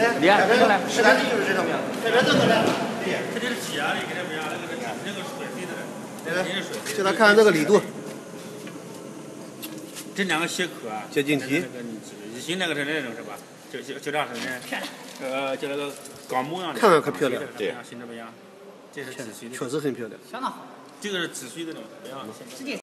连出来。 实战的就是这种样，这边这个呢， 它这是挤压的，跟这不一样，那个水飞的， 就咱看看这个力度。 这两个鞋壳啊， 接近体。 一心那个是那种是吧？就这样是那，就那个钢模样的。 看看可漂亮。 对，形状不一样。这是止水的， 确实很漂亮。 相当好。 这个是止水的那种，不一样。